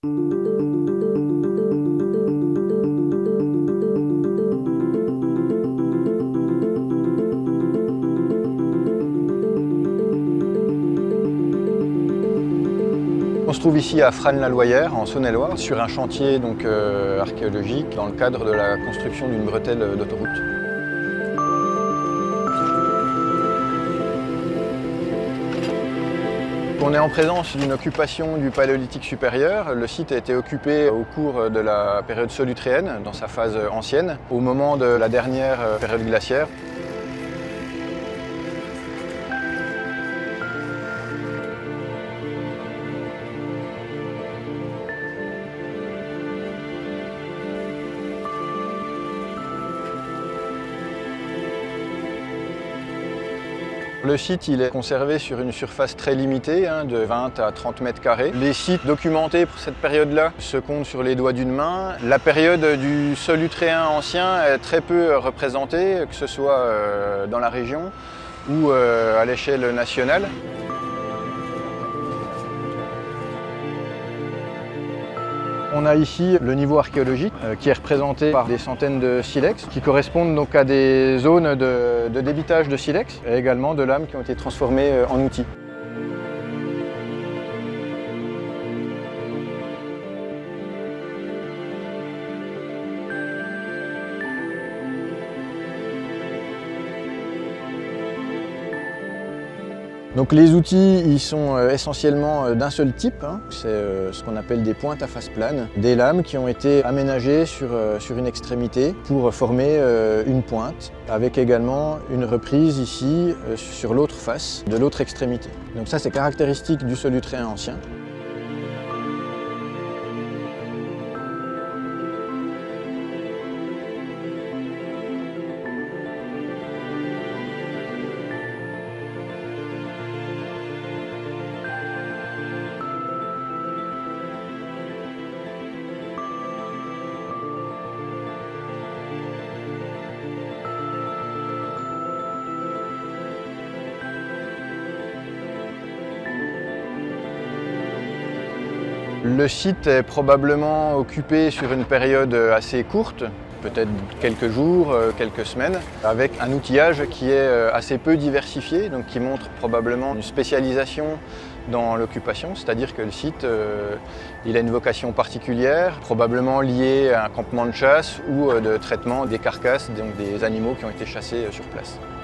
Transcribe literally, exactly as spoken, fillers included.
On se trouve ici à Frasnes-la-Loyère, en Saône-et-Loire, sur un chantier donc, euh, archéologique dans le cadre de la construction d'une bretelle d'autoroute. On est en présence d'une occupation du Paléolithique supérieur. Le site a été occupé au cours de la période solutréenne, dans sa phase ancienne, au moment de la dernière période glaciaire. Le site il est conservé sur une surface très limitée, hein, de vingt à trente mètres carrés. Les sites documentés pour cette période-là se comptent sur les doigts d'une main. La période du solutréen ancien est très peu représentée, que ce soit dans la région ou à l'échelle nationale. On a ici le niveau archéologique euh, qui est représenté par des centaines de silex qui correspondent donc à des zones de, de débitage de silex et également de lames qui ont été transformées en outils. Donc les outils ils sont essentiellement d'un seul type, hein. C'est ce qu'on appelle des pointes à face plane, des lames qui ont été aménagées sur, sur une extrémité pour former une pointe, avec également une reprise ici sur l'autre face de l'autre extrémité. Donc ça c'est caractéristique du solutréen ancien. Le site est probablement occupé sur une période assez courte, peut-être quelques jours, quelques semaines, avec un outillage qui est assez peu diversifié, donc qui montre probablement une spécialisation dans l'occupation, c'est-à-dire que le site euh, il a une vocation particulière, probablement liée à un campement de chasse ou de traitement des carcasses, donc des animaux qui ont été chassés sur place.